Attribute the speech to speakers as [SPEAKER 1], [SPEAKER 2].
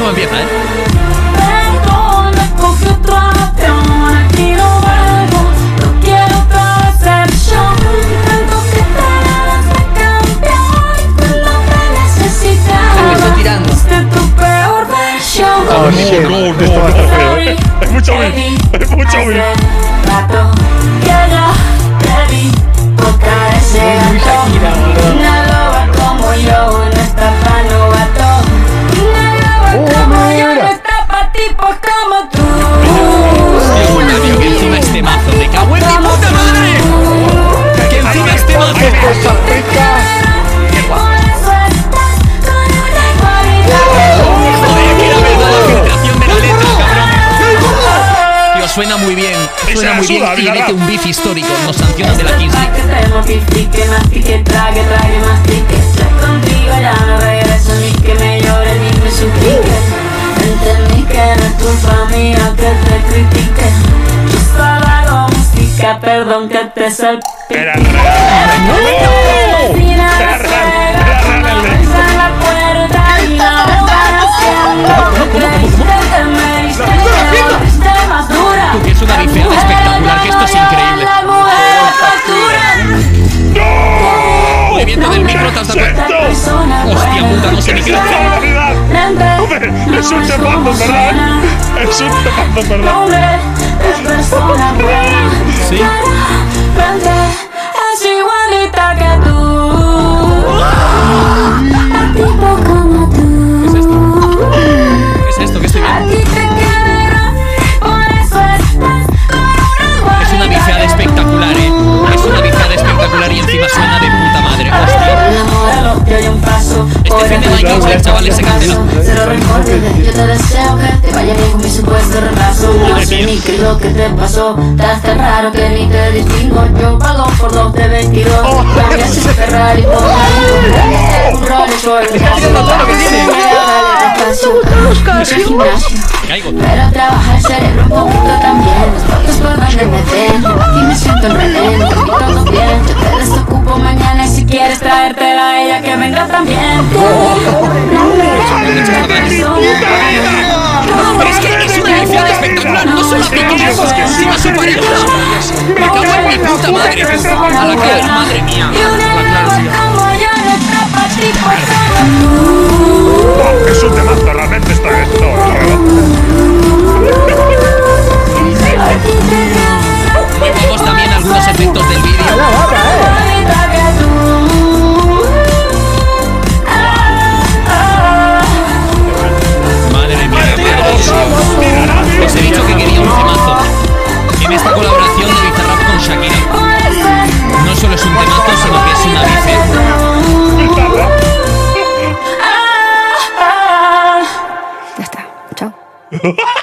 [SPEAKER 1] cómo empieza, ¿eh? Me estoy tirando.
[SPEAKER 2] Oh, shit. No, esto va a estar feo, ¿eh? Hay mucho beef. Hay mucho beef.
[SPEAKER 1] Muy Shakira, boludo.
[SPEAKER 3] Una loba como yo no está pa' novato. Una loba como yo no está pa' tipos como tú.
[SPEAKER 1] Hostia puta, tío, que encima este mazo. Me cago en mi puta madre. Que encima este mazo.
[SPEAKER 2] ¡Ay, Costa Rica!
[SPEAKER 1] Qué guapo. Joder, que era verdad la filtración de la letra, cabrón. Tío, suena muy bien. Suena muy bien y mete un beef histórico. Nos sancionan de la Kingsley.
[SPEAKER 3] Que mastique, trague, mastique. Contigo ya no regreso ni que me llore ni me suplique. Entendí que no es culpa mía que te critique. Yo solo hago música, perdón que te salpique.
[SPEAKER 2] ¡Era real! ¡No! ¡Era real! ¡Era real!
[SPEAKER 3] La puerta y la
[SPEAKER 1] Tú, que es una bifeada espectacular, que esto es increíble. Movimiento del micro, ¿te has dado cuenta? Hostia puta, no sé ni qué hacer.
[SPEAKER 2] Joder, es un temazo, ¿verdad? Es un temazo, ¿verdad?
[SPEAKER 1] Sí.
[SPEAKER 3] Es igualita que tú. A tipo como tú.
[SPEAKER 1] ¿Qué es esto? ¿Qué estoy
[SPEAKER 3] A
[SPEAKER 1] viendo?
[SPEAKER 3] ti te quedará, por eso estás con una
[SPEAKER 1] Es una bifeada espectacular, ¿eh? Es una bifeada espectacular y encima suena de puta madre. Hostia.
[SPEAKER 3] enamóralo, que hay un paso.
[SPEAKER 1] Este fin de Michael Jackson, chavales, se cancela.
[SPEAKER 3] Cero rencor, yo te deseo que te vaya bien con mi supuesto retraso. No
[SPEAKER 1] Madre
[SPEAKER 3] sé
[SPEAKER 1] mía.
[SPEAKER 3] ni qué es lo que te pasó. Estás tan raro que ni te distingo. Yo pago por 2 de 22. Cambias ese Ferrari por un Rolls Royce.
[SPEAKER 1] Está tirando todo lo que tiene.
[SPEAKER 3] Mucho gimnasio.
[SPEAKER 1] Me caigo.
[SPEAKER 3] Pero trabaja el cerebro un poquito también. Las fotos por donde me ven. Aquí me siento en rehén. Y todo bien. Yo te desocupo mañana. Y si quieres traértela a ella, que venga también.
[SPEAKER 1] Pero es que es una bifeada espectacular. No solo a Piqué, encima a su pareja. Me cago en mi puta madre. A la Clara, madre mía. A la Clara, sí.
[SPEAKER 2] ¡Oh, es un temazo! Realmente está bien.
[SPEAKER 1] Metemos también algunos efectos del vídeo. Madre mía, qué perdición. Os he dicho que quería un temazo. En esta colaboración de Bizarrap con Shakira. No solo es un temazo, sino que es una bife.
[SPEAKER 3] Ya está, chao.